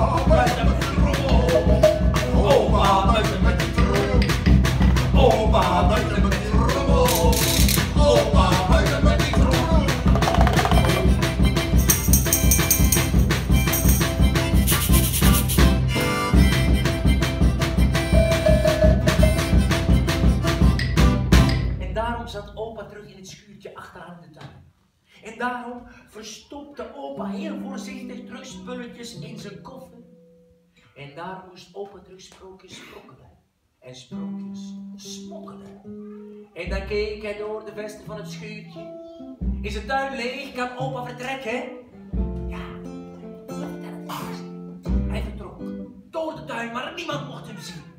buiten met die rommel. Opa, buiten met die rommel. Opa, buiten met die rommel. Opa, buiten met die rommel. En daarom zat opa terug in het schuurtje achteraan de tuin. En daarom verstopte opa heel voorzichtig terug spulletjes in zijn koffer. En daarom moest opa terug sprookjes sprokkelen. En sprookjes smokkelen. En dan keek hij door de vesten van het schuurtje. Is de tuin leeg? Kan opa vertrekken? Ja, dat vertelde hij eerst. Hij vertrok door de tuin, maar niemand mocht hem zien.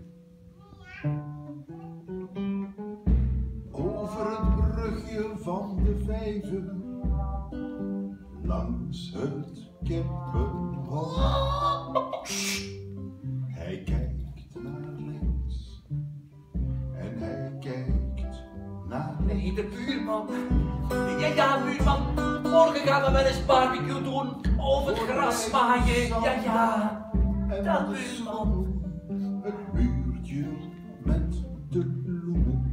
Over het brugje van de vijver, langs het Kempenhol. Hij kijkt naar links en hij kijkt naar rechts. Nee, de buurman. Ja, buurman. Morgen gaan we wel eens barbecue doen. Over het gras maaien. Ja. En Dat de buurman. zon, het buurtje met de bloemen.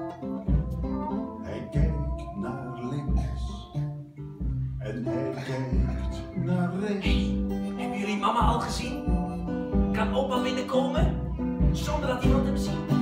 Hij kijkt naar links en hij kijkt naar rechts. Hebben jullie mama al gezien? Kan opa binnenkomen? Zonder dat iemand hem ziet.